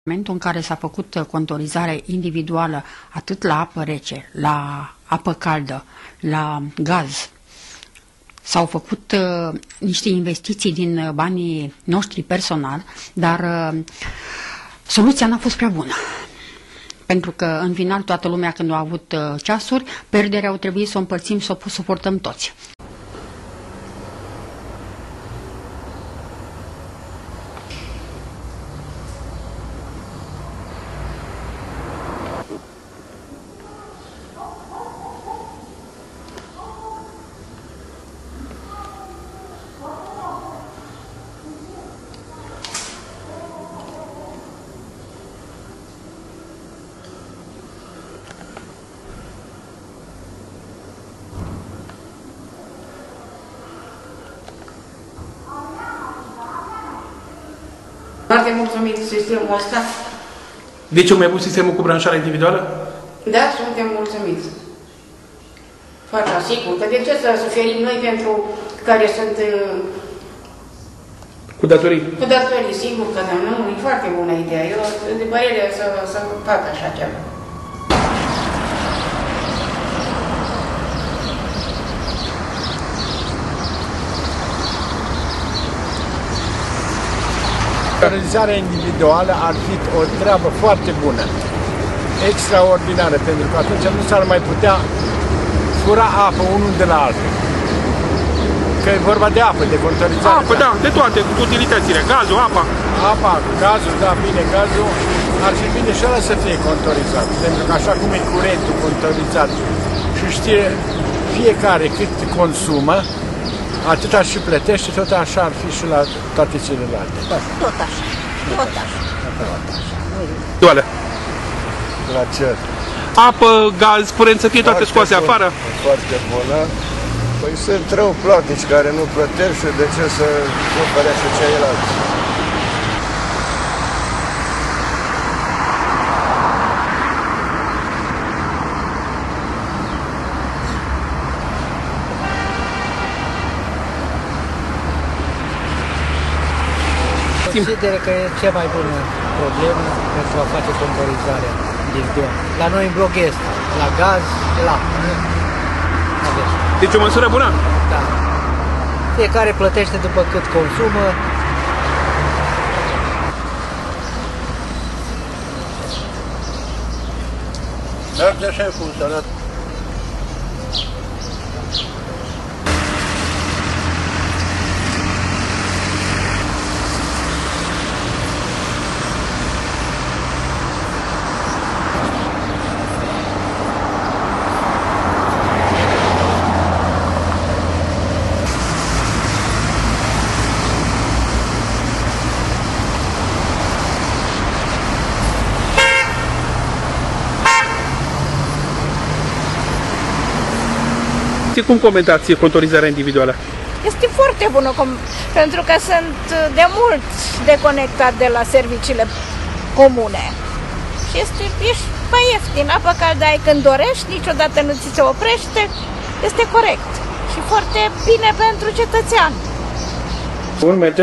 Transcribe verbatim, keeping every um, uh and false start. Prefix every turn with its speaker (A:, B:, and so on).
A: momentul în care s-a făcut contorizare individuală atât la apă rece, la apă caldă, la gaz, s-au făcut uh, niște investiții din banii noștri personal, dar uh, soluția n-a fost prea bună. Pentru că, în final, toată lumea, când a avut uh, ceasuri, pierderea au trebuit să o împărțim, să o suportăm toți.
B: Foarte mulțumit de sistemul ăsta.
C: De ce mai pus sistemul cu branșare individuală?
B: Da, suntem mulțumiți. Foarte sigur. Că de ce să suferim noi pentru care sunt
C: cu datorii?
B: Cu datorii, sigur că da, nu, e foarte bună ideea. Eu sunt de părere să, să fac așa ceva.
D: Contorizarea individuală ar fi o treabă foarte bună, extraordinară, pentru că atunci nu s-ar mai putea fura apă unul de la altul. Că e vorba de apă, de contorizare.
C: Apă, da, de toate utilitățile, gazul, apa.
D: Apa, gazul, da, bine, gazul ar fi bine și ăla să fie contorizat, pentru că așa cum e curentul contorizat și știe fiecare cât consumă, atâta și plătește, tot așa ar fi și la toate celelalte.
E: Tot așa, tot așa, tot așa.
C: Doale.
D: La cer.
C: Apă, gaz, curent să fie toate scoase afară?
D: Foarte bună. Păi sunt rău platici care nu plătesc și de ce să cumpere și ceilalți?
F: Consider că e cea mai bună problemă pentru a face contorizarea individuală. La noi în bloc este, la gaz, la apă.
C: Deci o măsură bună?
F: Da. Fiecare plătește după cât consumă.
D: Dar de așa e funcționat.
C: Cum comentați contorizarea individuală?
E: Este foarte bună, pentru că sunt de mult deconectat de la serviciile comune. Și este, ești mai ieftin, apă caldă ai când dorești, niciodată nu ți se oprește, este corect și foarte bine pentru cetățean.
C: Bun, merge?